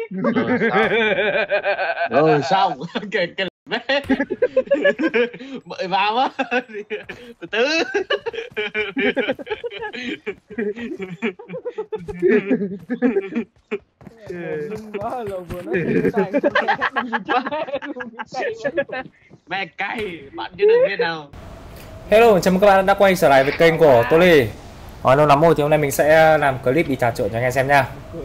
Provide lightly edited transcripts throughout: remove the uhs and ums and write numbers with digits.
Rồi xong. Cái mẹ mời vào á. Từ từ. Mẹ cay, bạn chứ đừng biết nào. Hello, chào mừng các bạn đã quay trở lại với kênh của Toli. Lâu lắm rồi thì hôm nay mình sẽ làm clip đi trà trộn cho anh em xem nha.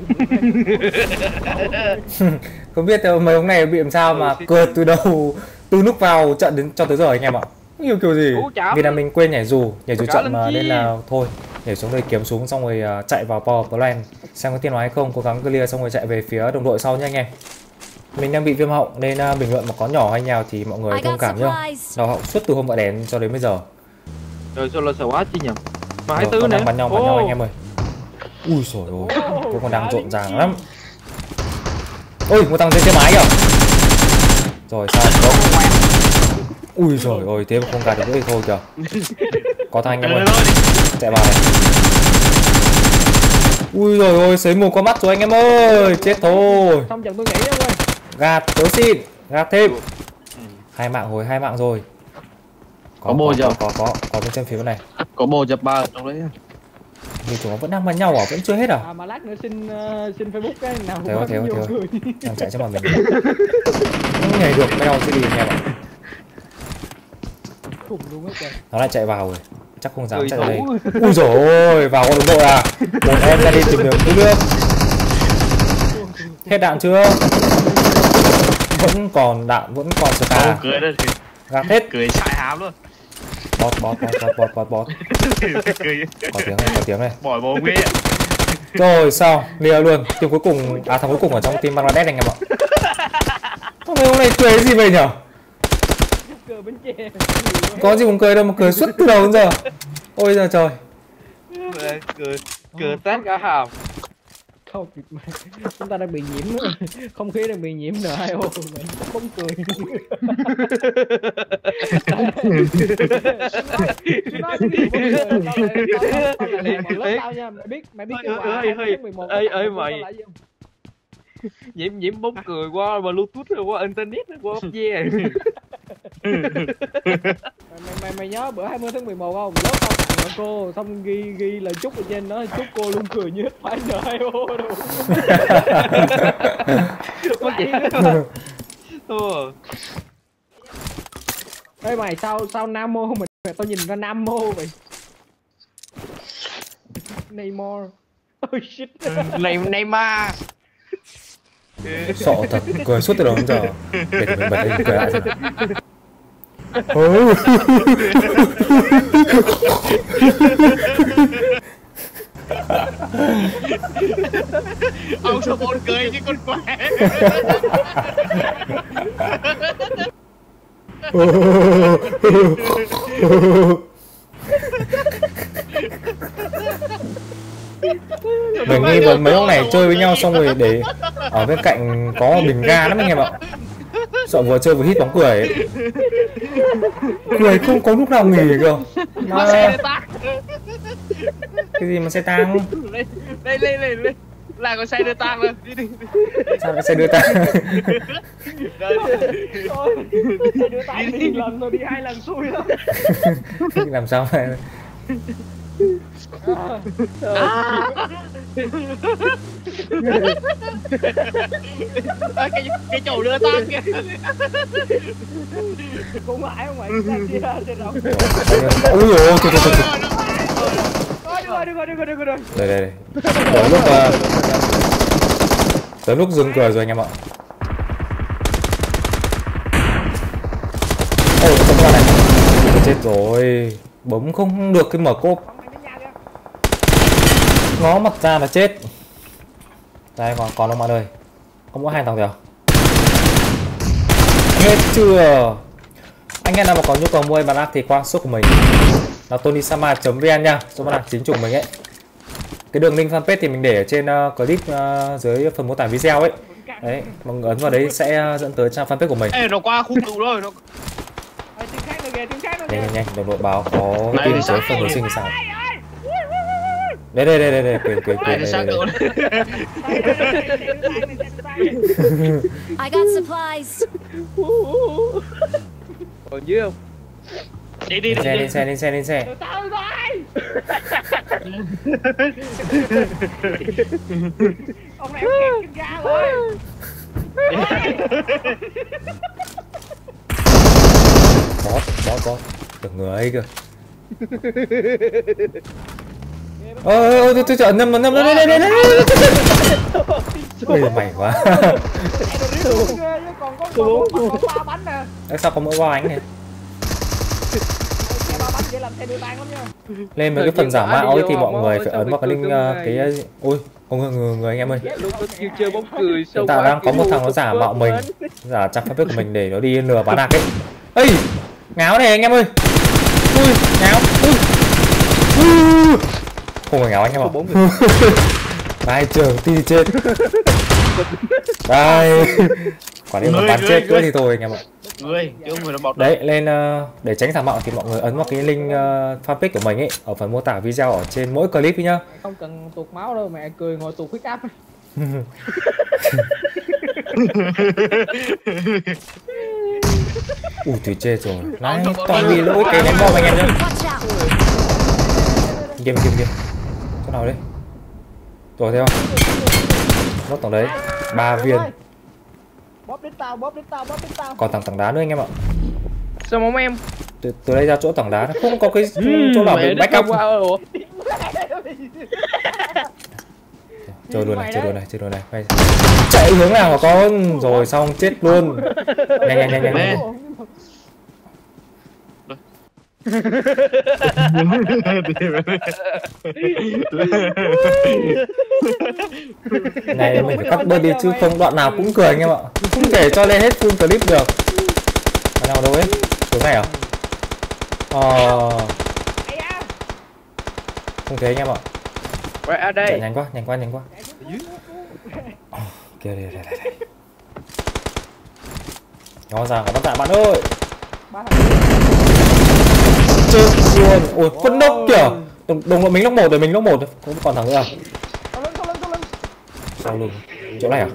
Không biết mấy hôm nay bị làm sao mà cợt từ đầu từ lúc vào trận đến cho tới giờ anh em ạ. Không hiểu kiểu gì. Vì là mình quên nhảy dù trận mà nên là thôi nhảy xuống đây kiếm súng xong rồi chạy vào Power Plant xem có tiền nói hay không, cố gắng clear xong rồi chạy về phía đồng đội sau nha anh em. Mình đang bị viêm họng nên bình luận mà có nhỏ hay nào thì mọi người thông cảm nhá. Đau họng suốt từ hôm gọi đèn cho đến bây giờ. Rồi sao là sợ quá chi nhỉ? Mà 24 còn nè. đang bắn nhau anh em ơi. Ui trời ơi, tôi còn đang rộn ràng lắm. Ôi, một thằng trên xe máy kìa. Rồi sao đâu. Ui trời ơi, thế mà không gạt được nữa thì thôi kìa. Có thằng anh em ơi. Chạy vào này. Ui rồi ôi, sấy mù qua mắt rồi anh em ơi, chết thôi. Xong trận tôi nghĩ em ơi. Gạt tớ xin, gạt thêm. Hai mạng rồi. Có bồ giờ. Có trên phía bên này. Có bồ chập ba trong đấy. Vì chúng nó vẫn đang bắn nhau à, vẫn chưa hết à? Mà lát nữa xin Facebook cái nào cũng thế. Đang chạy cho bọn mình. Không nhảy được theo chứ gì anh em ạ. Khủng luôn á trời. Nó lại chạy vào rồi. Chắc không dám chạy vào đây. Ui dồi ôi, vào con đồng đội à. Một em ra đi tìm đường cứu nước. Hết đạn chưa? Vẫn còn đạn, vẫn còn scar. Gạt hết. Cười chạy hám luôn. Bot. Có tiếng này. Bỏ bồ ghê. Rồi sao? Lìa luôn. Team cuối cùng, thằng cuối cùng ở trong team Bangladesh anh em ạ. Hôm nay cười gì vậy nhở? Có gì cũng cười đâu mà cười suốt từ đầu đến giờ. Ôi giời trời. Cười tát cả hàm. Không, chúng ta đang bị nhiễm nữa. Không khí đang bị nhiễm N2O. Không cười. Mày biết cái quả nhiễm bóng cười qua mà Bluetooth rồi qua internet qua yeah. Mày nhớ bữa 20 tháng 11 không? Lớp tao tặng cô xong ghi lời chúc ở trên đó, chúc cô luôn cười như hết phải N2O đâu. Có gì đâu. Ê mày sao Namo không mày? Tao nhìn ra Namo vậy. Neymar. Oh shit. Neymar. Sợ thật, cười suốt từ đầu đến giờ. Để mình bật lên cười lại xem. Ông sao bốn cười như con quẹ. Mình nghi vấn mấy ông này chơi với nhau xong rồi để ở bên cạnh có bình ga lắm anh em ạ. Sợ vừa chơi vừa hít bóng cười ấy. Cười không có lúc nào nghỉ cơ. Mà... Cái gì mà xe tăng? Lên. Là con xe đưa tang lên. Đi. Sao lại xe đưa tang? Xe đưa tang đi lần rồi đi 2 lần xui lắm. Làm sao mà... Cái chỗ đưa tang kìa. Cũng lại không mày chia trên đó. Ui dồi ôi, Được rồi. Đây. Tới lúc dừng cười rồi anh em ạ. Ôi, không có này. Chết rồi. Bấm không được cái mở cốp. Ngó mặt ra là chết. Đây còn ông bạn ơi. Có mỗi 2 thằng kìa. Hết chưa? Anh em nào mà có nhu cầu mua bàn ác thì qua shop của mình là tonysama.vn nha, số bàn ác chính chủ mình ấy. Cái đường link fanpage thì mình để ở trên clip dưới phần mô tả video ấy. Đấy, mọi người ấn vào đấy sẽ dẫn tới trang fanpage của mình. Ê, nó qua khu cựu rồi. Nhanh, đồng đội báo có tìm tới phần hồi sinh sao. Đây, quyền đây. I got supplies. Còn dưới không? Đi đi Lên đi. xe, lên xe, lên xe. Tao rồi. Ông này kẹt chân ga rồi. Có tưởng người kìa. Tôi chọn nằm đây. Ôi mày quá. Còn có 3 bánh nè. Sao có mỗi 3 bánh này? Xe 3 bánh dễ làm xe đưa tan lắm nha. Lên mấy cái phần giả mạo ấy thì mọi người phải ấn vào cái link cái ôi không người anh em ơi. Lúc có kêu chơi bóng cười. Chúng ta đang có một thằng nó giả mạo mình, giả trang fanpage của mình để nó đi lừa bán hàng ấy. Ây, ngáo này anh em ơi. Ui, ngáo. Không phải ngáo anh em ạ. Vai trường ti chết. Đây. Quả này mà bán chết nữa thì thôi anh em ạ. Người, chứ không phải là bọt. Đấy, lên để tránh giả mạo thì mọi người ấn vào cái link fanpage của mình ấy ở phần mô tả video ở trên mỗi clip nhá. Không cần tuột máu đâu, mẹ cười ngồi tuột huyết áp. Ui thì chết rồi. Đấy, toàn vì lỗi cái ném bom anh em nhá. Watch out. Game. Chỗ nào đấy? Rồi theo. Nốt tầng đấy. 3 viên. Bóp đến tao. Còn tầng đá nữa anh em ạ. Sao mong em? Từ đây ra chỗ tầng đá nó không có cái chỗ nào để backup. Chơi đùa này. Chạy hướng nào hả con? Rồi xong chết luôn. Nhanh. Này mình phải cắt bớt đi chứ không đoạn nào cũng cười anh em ạ. Không thể cho lên hết full clip được. Ở nào đâu ấy? Chỗ này à? Không thấy anh em ạ. Ở đây. Chạy nhanh quá. Kìa đây. Nó ra có bắt tạ bạn ơi. Chết luôn. Ôi phân đốc kìa. Đồng đội mình lốc 1 rồi, mình lốc 1 rồi. Cũng còn thằng nữa à? Sau lưng. Chỗ này à?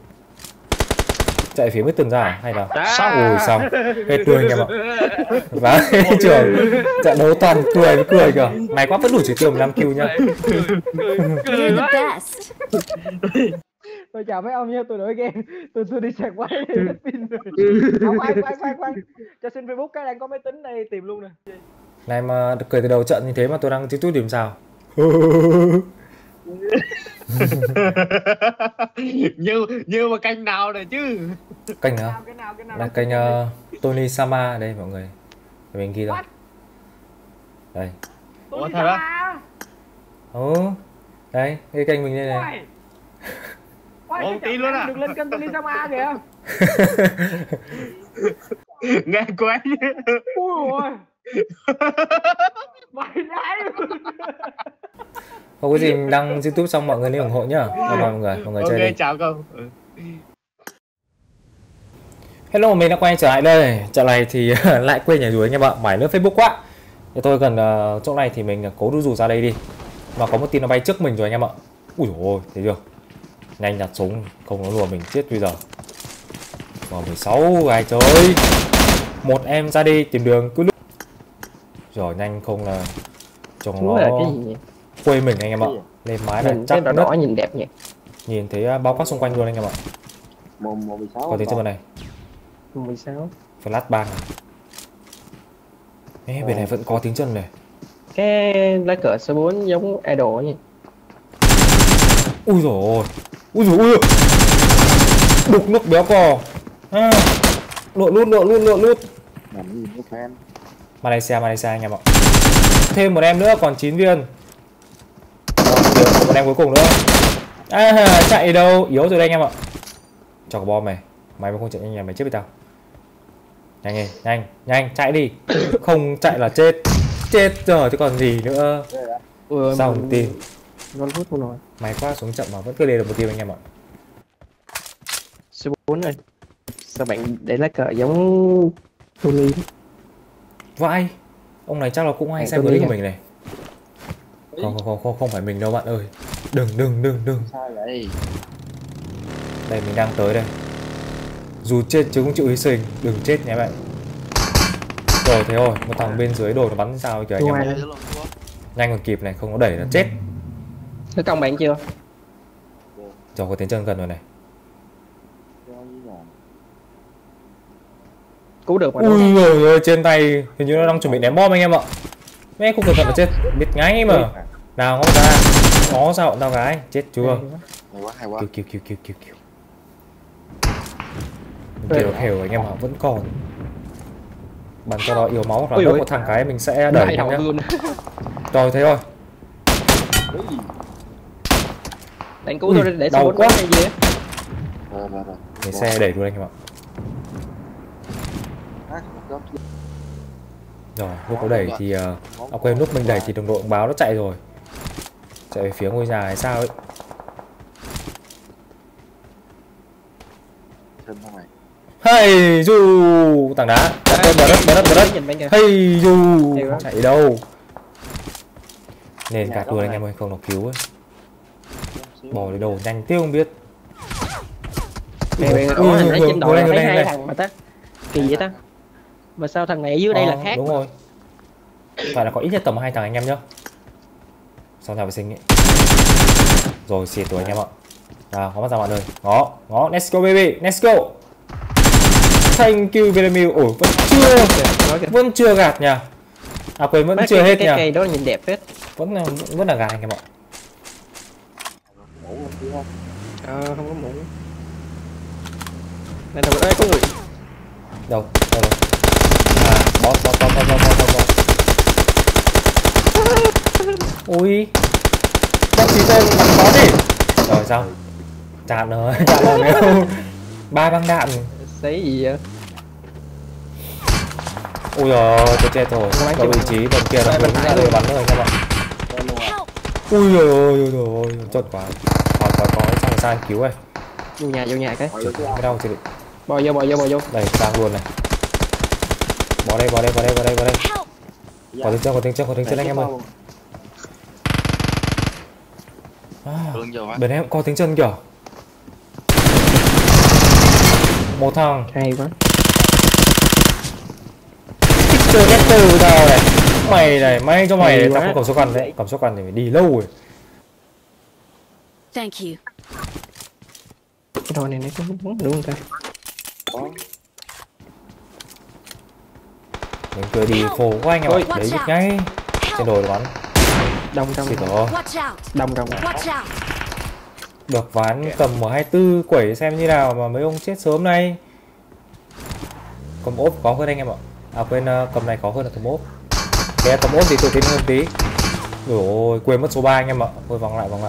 Chạy phía mới từng ra à? Hay là ui xong hết cười anh em ạ. Và trường trận đấu toàn cười kìa. May quá vẫn đủ chỉ tiêu 15 kill nhá. You're the best. Tôi chào mấy ông nha, tôi đổi game. Tôi đi sạc quay để hết pin rồi. Khoan. Cho xin Facebook cái đang có máy tính đây tìm luôn nè. Này mà được cười từ đầu trận như thế mà tôi đang YouTube điểm sao? như mà canh nào này chứ. Kênh nào? Cái nào? Là kênh Tony Sama đây mọi người. Để mình ghi thôi. Đây. Ủa thật á? Đây, cái kênh mình đây này. Ủa tí luôn à? Đừng lên kênh Tony Sama kìa. Nghe quen. Ui ôi. Mày đấy. Không có gì mình đăng YouTube xong mọi người lên ủng hộ nhá. Mọi người chơi đi. Chào cậu. Hello, mình đã quay trở lại đây. Trận này thì lại quên nhảy dù anh em ạ. Mải lướt Facebook quá. Thì tôi cần chỗ này thì mình cố đu dù ra đây đi. Mà có một tin nó bay trước mình rồi anh em ạ. Ui dồi ôi, thấy chưa? Nhanh nhặt súng, không nó lùa mình chết bây giờ. M16 ai chơi. Một em ra đi tìm đường cứ lúc. Rồi nhanh không là trông nó là cái gì nhỉ? quê mình anh em ạ. Lên mái là chắc cái đỏ nhìn đẹp nhỉ. Nhìn thấy bao quát xung quanh luôn anh em ạ. M16. Có thấy chưa bên này? 16. Flash bang. Ê, bên này vẫn có tiếng chân này. Cái lá cờ số 4 giống idol nhỉ. Ui dồi ôi. Đục nước béo cò. Lộn lút. Malaysia anh em ạ. Thêm một em nữa còn 9 viên. Một em cuối cùng nữa. Chạy đâu, yếu rồi đây anh em ạ. Cho có bom mày. Mày mà không chạy nhanh nhà mày chết với tao. Nhanh chạy đi. Không chạy là chết. Chết rồi chứ còn gì nữa. Sao không tìm. Ngon hút luôn rồi. Mày quá xuống chậm mà vẫn cứ lên được một team anh em ạ. Số 4 rồi. Sao bạn để lá cờ giống Tony? Vãi. Ông này chắc là cũng hay xem clip của mình này. Không phải mình đâu bạn ơi. Đừng. Sao vậy? Đây mình đang tới đây. Dù chết chứ cũng chịu hy sinh, đừng chết nhé bạn. Rồi thế rồi, một thằng bên dưới đồ nó bắn sao kìa anh em ạ. Nhanh còn kịp này, không nó đẩy nó chết. Nó công bạn chưa? Rồi có tiếng chân gần rồi này. Cứu được mà. Ui giời ơi, trên tay hình như nó đang chuẩn bị ném bom anh em ạ. Mẹ không cẩn thận là chết, biết ngay mà. Nào ngó ra, ngó sao tao gái, chết chưa? Hay quá. Kêu. Bên kia nó khều anh em ạ, vẫn còn. Bắn cho nó yếu máu hoặc là đốt một thằng cái mình sẽ đẩy anh em nhé. Rồi thế rồi. Đánh cứu tôi để sao quá hay gì á. Cái xe đẩy luôn anh em ạ. Rồi lúc nó đẩy thì quên lúc mình đẩy thì đồng đội báo nó chạy rồi. Chạy về phía ngôi nhà hay sao ấy. Hey du tảng đá. Bờ đất. Hey du chạy đâu. Nên gạt luôn anh em ơi, không nó cứu ấy. Bỏ đi đâu nhanh tiêu không biết. Trên đội thấy hai thằng mà ta. Kỳ vậy ta. Mà sao thằng này ở dưới đây là khác? Đúng rồi. Phải là có ít nhất tầm 2 thằng anh em nhá. Sau nhà vệ sinh ấy. Rồi xịt tuổi anh em ạ. Nào có mắt ra bạn ơi. Ngó, let's go baby, let's go. Thank you Vinamilk. Ủa vẫn chưa gạt nha. À quên vẫn chưa hết nha. Cây đó nhìn đẹp hết. Vẫn là gạt anh em ạ. Không có mũ. Này đâu đây có người. Đâu rồi. Boss. Ui. Boss gì tên bắn boss đi. Rồi sao? Chặn rồi mấy ông. 3 băng đạn. Xấy gì vậy? Ui giời, tôi chết rồi. Có vị trí bên kia là hướng ra rồi bắn rồi các bạn. Ui giời ơi, chốt quá. Có sang sang cứu này. Vô nhà cái. Cái đâu chị định. Bò vô. Đây, sang luôn này. Bỏ đây. Có tiếng chân anh em ơi. Bên em có tiếng chân kìa. Một thằng. Hay quá. Picture getter tao này. Mày này, may cho mày này, tao không cầm số cần đấy. Cầm số cần thì phải đi lâu rồi. Thank you. Cái đồ này nó cũng đúng không ta? Mình cứ đi phổ quá anh em ạ. Đấy biết ngay. Trên đồi bắn. Đông trong. Đông. Được ván cầm M24 quẩy xem như nào mà mấy ông chết sớm nay. Cầm ốp có hơn anh em ạ. À quên, cầm này có hơn là cầm ốp. Cái cầm ốp thì tự tin hơn tí. Ôi quên mất số 3 anh em ạ. Thôi vòng lại.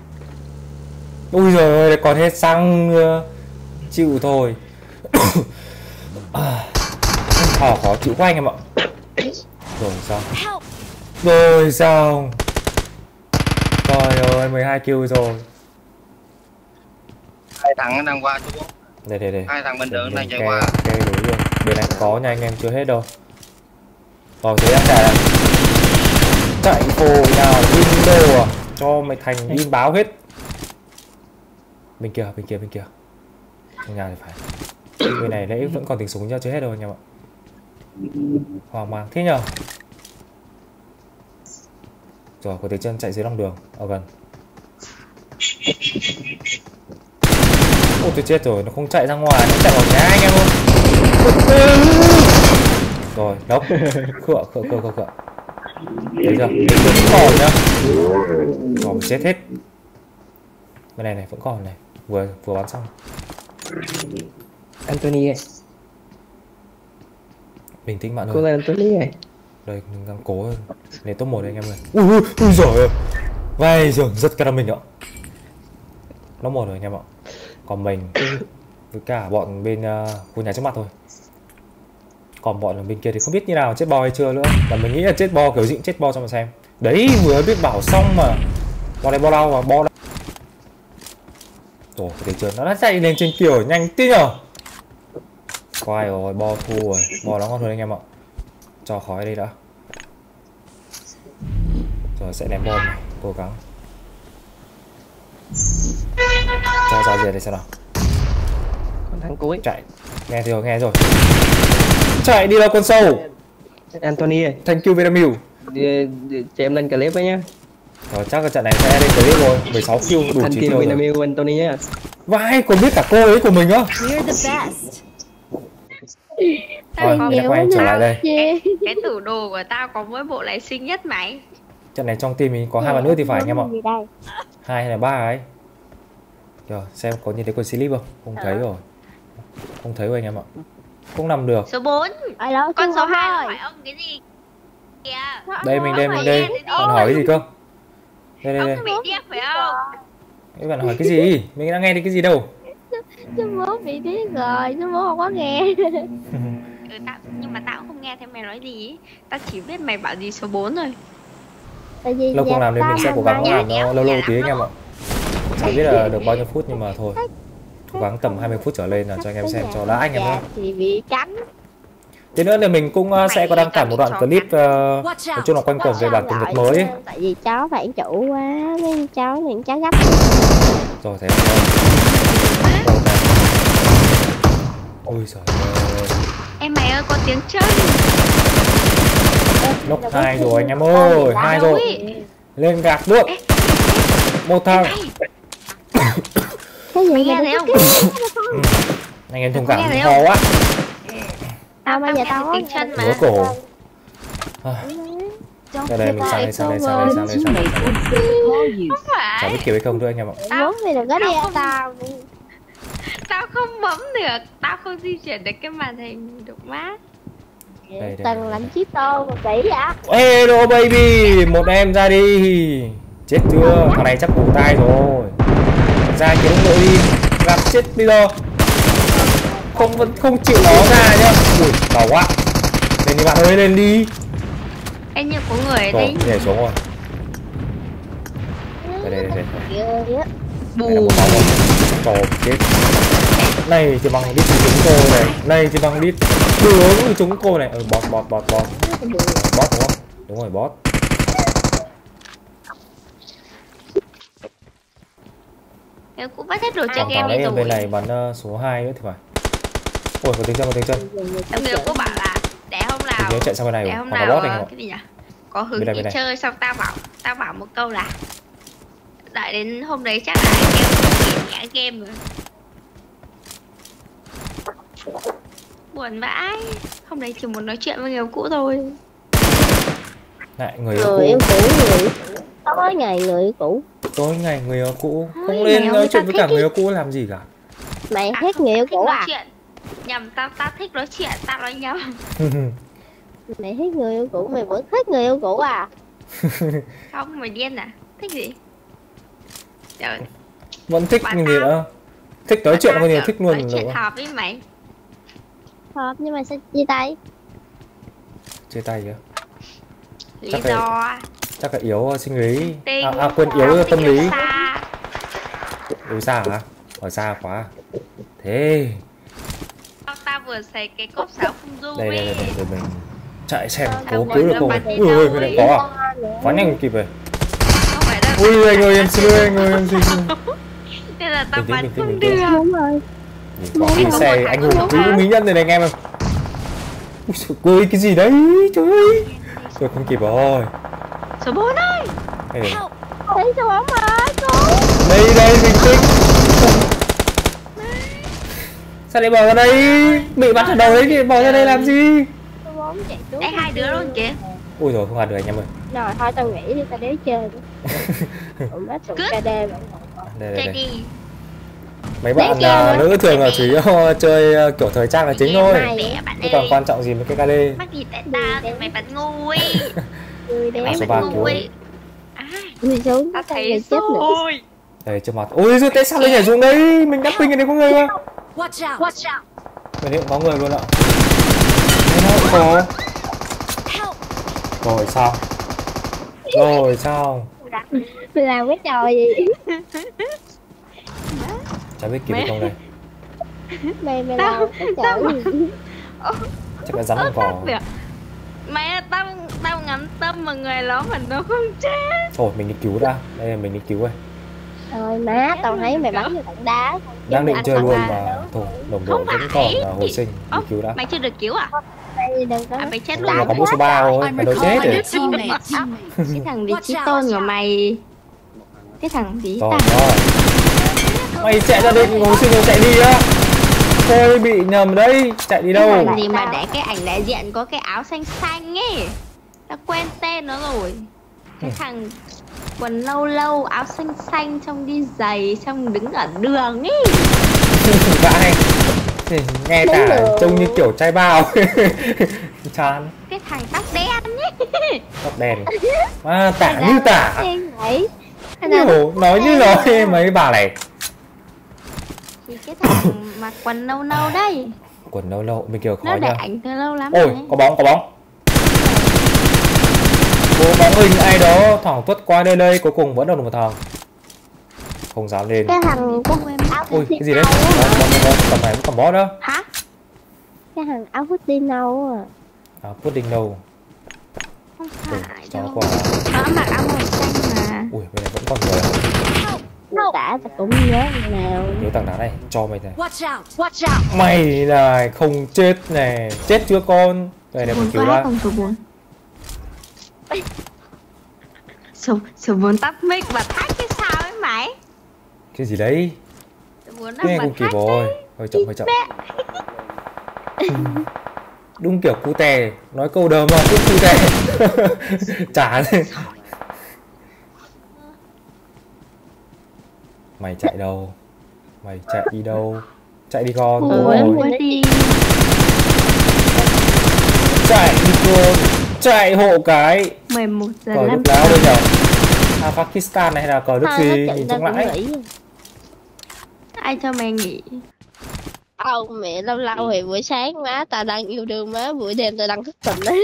Ui giời ơi, còn hết xăng. Chịu thôi. Khó chịu quá anh em ạ. Rồi sao? Trời ơi, 12 kill rồi. Hai thằng đang qua chú. Đây. Hai thằng bên đường đang chạy qua. Cái đối luôn. Bên này có nha anh em, chưa hết đâu. Rồi thế em chạy phồ nào in đồ à? Cho mày thành in báo hết. Bên kia. Trong nhà thì phải. Bên này nãy vẫn còn tiếng súng nha, chưa hết đâu anh em ạ. Hoang mang thế nhờ. Rồi có tiếng chân chạy dưới lòng đường ở gần. Ôi tôi chết rồi, nó không chạy ra ngoài, nó chạy vào nhà anh em ơi. Rồi, đốc. Khựa. Thấy chưa? Vẫn còn nhá. Còn chết hết. Bên này vẫn còn này. Vừa bắn xong. Anthony ơi. Bình tĩnh bạn ơi. Cô là Anthony ơi. Đây mình đang cố hơn. Để top 1 đây anh em ơi. Ui giời ơi. Vai giời rất cara mình ạ. Nó 1 rồi anh em ạ. Còn mình với cả bọn bên khu nhà trước mặt thôi. Còn bọn ở bên kia thì không biết như nào, chết bo hay chưa nữa. Và mình nghĩ là chết bo, kiểu dịnh chết bo cho mà xem. Đấy vừa biết bảo xong mà. Bọn này bo lao và bo lao. Ồ, cái trường nó đã chạy lên trên kiểu nhanh tí nhờ. Quay rồi, bo thu rồi. Bo nó ngon hơn anh em ạ. Cho khói đây đã. Rồi sẽ ném bom này, cố gắng. Cho ra gì đây xem nào. thằng cuối. Chạy. Nghe rồi. Chạy đi đâu con sâu. Anthony ơi. Thank you Vinamilk. Cho em lên clip với nhá. Rồi chắc là trận này sẽ lên clip rồi. 16 kill đủ Thành chỉ tiền tiêu rồi. Vinamilk Anthony nhá. Vãi, còn biết cả cô ấy của mình á. You're the best. Thôi, mình quay trở lại đây. Cái tủ đồ của tao có mỗi bộ này xinh nhất mày. Trận này trong team mình có 2 bạn nữa thì phải anh em ạ. 2 hay là 3 ấy. Rồi, xem có nhìn thấy con slip không? Không thấy rồi. Không thấy rồi anh em ạ. Không nằm được. Số 4. Con số 2 là hỏi ông cái gì kìa. Đây mình đây. Bạn hỏi cái gì cơ? Đây. Ông bị điếc phải không? Các bạn hỏi cái gì? Mình đã nghe thấy cái gì đâu. Số 4 bị điếc rồi, số 4 không có nghe. Nhưng mà tao cũng không nghe thấy mày nói gì. Tao chỉ biết mày bảo gì số 4 rồi. Tại vì lâu không làm nên mình sẽ cố gắng làm nó lâu tí anh em ạ. Chẳng biết là được bao nhiêu phút nhưng mà thôi. Cố gắng tầm 20 phút trở lên là cho anh em xem cho đã anh em nhé. Thì bị cắn. Thế nữa là mình cũng sẽ có đăng tải một đoạn clip nói chung là quanh quẩn về bản cập nhật mới ấy. Tại vì cháu phản chủ quá, nên cháu thì cháu gấp. Rồi thế rồi. Ôi trời ơi. Em mày ơi có tiếng chân. Nóc 2 rồi anh em ơi, 2 rồi. Lên gạt nước. Một thằng. Cái gì mày nghe thấy không? Anh em thông cảm khó quá. Tao bây giờ tao có tiếng chân mà. Ngứa cổ. Đây mình sang đây. Không Chả phải. biết kiểu hay không thôi anh em ạ. muốn thì đừng có đi tao. Tao không bấm được. Tao không di chuyển được cái màn hình được má. Đây. Từng làm chiếc tô một tỷ ạ. Hello baby, một em ra đi. Chết chưa, thằng này chắc cổ tay rồi. Ra kiếm đội đi, gặp chết bây giờ. Vẫn không chịu nó ra nhá. Ui, đau quá. Lên đi bạn ơi, lên đi. Em như có người ở Rồi, đây. nhảy xuống rồi. Đây. Bù. Trời chết. Này thì bằng đít chúng cô này. Này thì bằng đít hướng chúng cô này. Bot. Bot đúng không? Đúng rồi, bot. Em cũng bắt hết đồ chơi Còn game đấy đi ở bên rồi. này bắn số 2 nữa thì phải. Ôi, có tiếng chân. Em người cô bảo là để hôm nào. Chạy sang bên này Để rồi. hôm Hoặc là nào bot anh ạ. cái gì nhỉ? Có hứng Bên đi này. chơi xong tao bảo một câu là đợi đến hôm đấy chắc là anh em nhã game rồi. Buồn vãi. Hôm đấy chỉ muốn nói chuyện với người yêu cũ thôi. Lại người Người yêu yêu cũ. cũ người. Tối ngày người yêu cũ. Tối ngày người yêu cũ. Ôi, Không lên mày nói ơi, chuyện tao với thích cả người ý. yêu cũ làm gì cả. Mày hết người yêu Thích cũ nói à? chuyện. Nhầm tao thích nói chuyện, tao nói nhầm. Mày hết người yêu cũ, mày vẫn thích người yêu cũ à? Không, mày điên à? Thích gì? Trời. Vẫn thích Bạn như gì tao- nữa. Thích nói chuyện Tao có nhiều kiểu thích luôn nói chuyện nữa. hợp với mày. Hợp nhưng mà sao chia tay? Chia tay kìa. Lý Chắc là- do Chắc là yếu sinh lý. tình. Quên yếu tâm lý. Xa. Yếu xa hả? Ở xa quá. Thế. Tao vừa xài cái cốc sáo không du Đây ấy. để mình chạy xem Tao cố muốn cứu được cho không. bạn đi Ui đâu bên này ấy. có à? Quá nhanh kịp rồi. Không phải đâu. Ui anh ơi em xin lỗi anh ơi em xin. Nên là tao Bình tĩnh, bắn bình tĩnh, không bình tĩnh. được. Đúng rồi. Có cái xe anh hùng cứu mỹ nhân rồi này anh em ơi. Ui trời ơi cái gì đấy trời ơi. Tôi không kịp rồi. Số 4 ơi. Đây này. Thấy số bóng mà cô. Đây bình tĩnh. Sao lại bỏ ra đây? Bị bắt ở đầu đấy thì bỏ ra đây làm gì? Số bóng chạy trốn. Đấy hai đứa luôn kìa. Ui rồi không hoạt được anh em ơi. Rồi thôi tao nghĩ đi, tao đéo chơi nữa. Ủa má tụi KD vẫn còn. Đây Chơi đây. đi. Mấy bạn chơi nữ thường là chủ yếu chơi kiểu thời trang là chính thôi. Mẹ bạn Chứ còn ơi. quan trọng gì với cái KD. Mắc gì tại tao thì mày bắn ngu ấy. Người đéo. Mày số bắn ba ngu cứu. ấy. À, Người xuống tao tao thấy người chết nữa. rồi. Đây trước mặt. Ôi giời tại sao lại nhảy xuống đấy? Mình đã ping ở đây có người mà. Watch out! Watch out! Bên đây cũng có người luôn ạ. Bên đó cũng có. Help! Rồi sao? Rồi sao? Mày làm cái trò gì? Chả biết kịp được không đây. Mày làm cái trò gì? Chắc là rắn ăn cỏ. Mẹ tao ngắm tâm mà người đó mà nó không chết. Thôi mình đi cứu đã. Đây là mình đi cứu đây. Rồi má, tao thấy mày bắn vô tận đá. Đang định chơi luôn mà Thôi, đồng đội vẫn còn hồi sinh, đi cứu đã. Mày chưa được cứu à? Đây đừng có. Mày chết Là luôn. có mũ số 3 thôi, mày đâu chết rồi. Cái thằng gì chí tôn của mày. Cái thằng gì Rồi, ta? rồi. Mày chạy ra đây, hồi sinh rồi chạy đi á. Tôi bị nhầm đấy, chạy đi Cái đâu? thằng gì mà để cái ảnh đại diện có cái áo xanh xanh ấy. Tao quên tên nó rồi. Cái thằng quần lâu lâu, áo xanh xanh, xong đi giày, xong đứng ở đường ấy. Vãi. Nghe tả trông như kiểu trai bao. Chán. Cái thằng tóc đen ấy. Tóc đen. À, tả như tả. Vậy. Kiểu nói như nói mấy bà này. Thì cái thằng mặc quần nâu nâu đây. Quần lâu lâu mình kiểu Nó khó để nhá. ảnh từ lâu lắm Ôi, rồi. có bóng, có bóng. Cô bóng hình ai đó thoảng tuất qua đây đây, cuối cùng vẫn được một thằng. Không dám lên. Cái thằng có áo Ui, hoodie cái gì đấy? nâu á. Tầm này vẫn còn bó đó. Hả? Cái thằng áo hoodie nâu à. À, pudding đâu. Không Ui, phải cho nó đâu. qua. Nó mặc áo màu xanh mà. Ui, bên này vẫn còn người. Đã ta cũng nhớ nào. Nhớ tảng đá này, cho mày này. Watch out! Watch out! Mày này, không chết này. Chết chưa con? Đây này, mình Buồn cứu quá đã. không số 4. Số 4 tắt mic và thách chứ sao ấy mày? Cái gì đấy? Số 4 Nghe nó cũng bật kịp thách rồi. Hơi chậm, hơi chậm. Đúng kiểu cu tè. Nói câu đờm mà cũng cu tè. Chả thế. Mày chạy đâu? Mày chạy đi đâu? Chạy đi con. Đúng Ủa, rồi. muốn đi. Chạy đi con. Chạy hộ cái. 11 giờ Cờ 5 nước láo đây nhở? À, Pakistan này hay là cờ nước Thôi, gì? nó Nhìn chừng trông ta cũng lãi. nghĩ. Ai cho mày nghỉ? Mẹ lâu lâu thì buổi sáng má tao đang yêu đương, má buổi đêm tao đang thất tình đấy.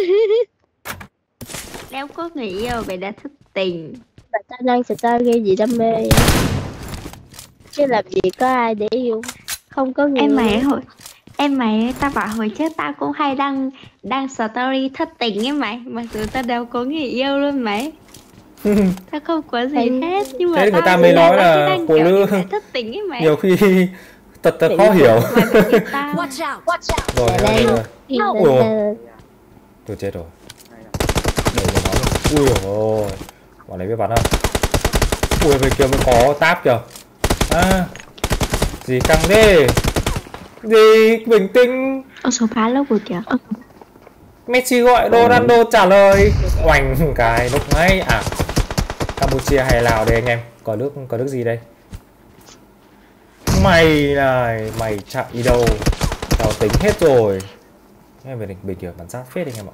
Đéo có người yêu mày đã thất tình. Mà tao đang start game gì đam mê. Chứ làm gì có ai để yêu. Không có người. Em mày tao bảo hồi trước tao cũng hay đăng story thất tình ấy mày, mặc dù tao đâu có người yêu luôn mày. Tao không có gì hết, nhưng mà Thế người ta tao mới chỉ nói đang là đăng phụ kiểu nữ như vậy, thất tình ấy mày. nhiều khi thật khó hiểu. Tao Watch out! Watch out! Rồi, Đây. rồi. Yêu Ủa. đương. Tôi chết rồi. Để cho nó luôn. Ui ôi. Bọn này biết bắn không? Ui về kia mới có táp kìa. À. Gì căng thế? Gì bình tĩnh. Ô số phá lâu rồi kìa. Messi gọi Ronaldo trả lời. Oành cái lúc ngay. À, Campuchia hay Lào đây anh em? Có nước gì đây? Mày này, mày chạy đi đâu? Tao tính hết rồi. Em về bên kia bắn sát phết anh em ạ.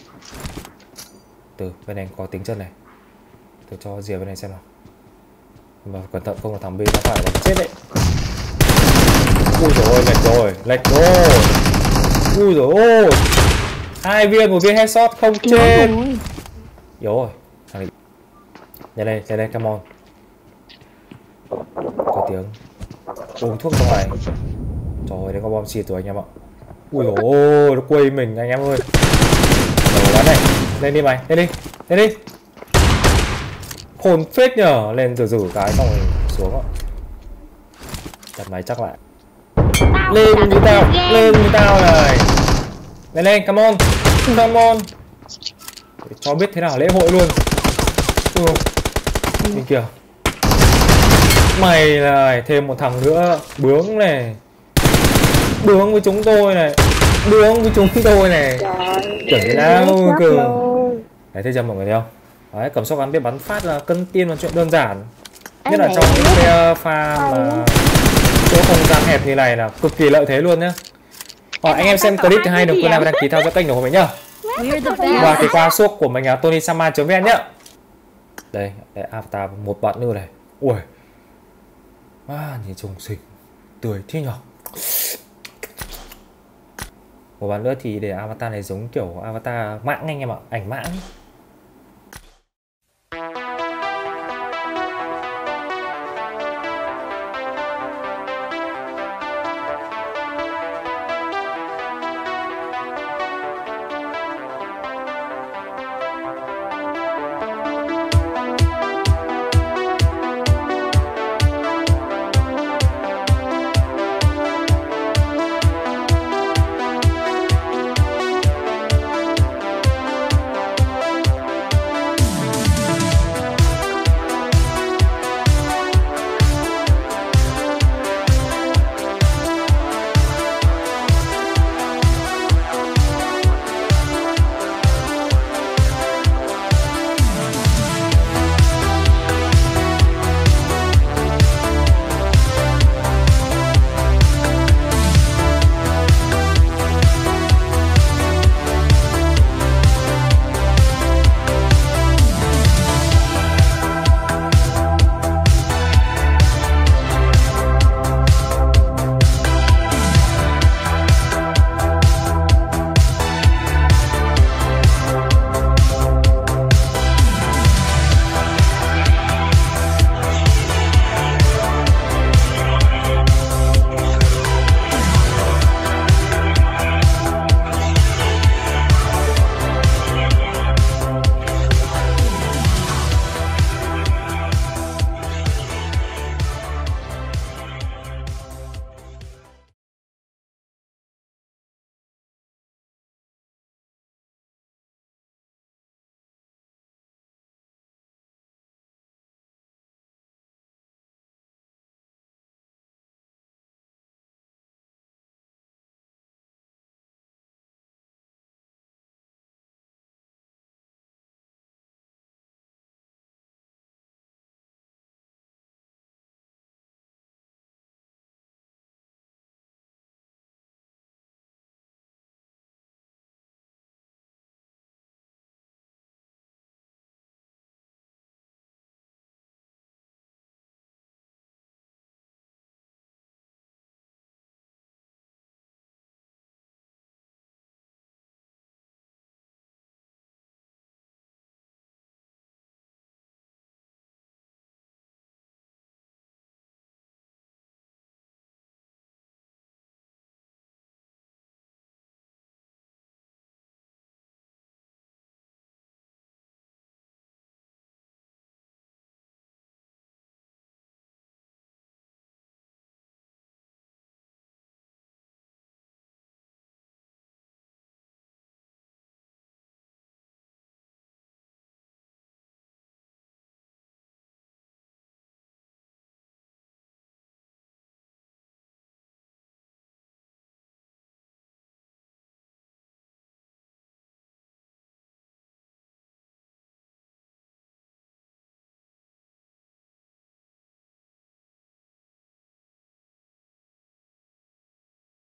Từ bên này có tính chân này. Tôi cho rìa bên này xem nào. Nhưng mà cẩn thận không là thằng bên nó phải đánh chết đấy. Ui dồi ôi, lệch rồi. Ui dồi ôi. 2 viên, 1 viên headshot không chết. Yếu rồi. Thằng này. Đây đây, come on. Có tiếng uống thuốc trong này. Trời ơi, đây có bom xịt rồi anh em ạ. Ui dồi ôi, nó quay mình anh em ơi. Đồ bắn này. Lên đi mày, lên đi. Khôn phết nhở. Lên rử cái xong rồi xuống ạ. Đặt máy chắc lại. Lên với tao này. Lên, come on. Để cho biết thế nào lễ hội luôn. Bên kìa. Mày này, thêm một thằng nữa. Bướng này. Bướng với chúng tôi này. Tưởng thế nào cơ. Đấy, thấy chưa mọi người thấy không? Đấy, cầm shotgun biết bắn phát là cân tiên là chuyện đơn giản. Nhất là trong những cái pha mà chỗ không gian hẹp như này là cực kỳ lợi thế luôn nhá. Anh em xem clip thứ hai đừng quên đăng ký theo dõi kênh của mình nhá. Và cái qua shop của mình là tonysama.vn nhá. Đây avatar một bạn nữa này. Ui. Nhìn trông xinh tươi thế nhở. Một bạn nữa thì để avatar này giống kiểu avatar mãng anh em ạ, ảnh mãng.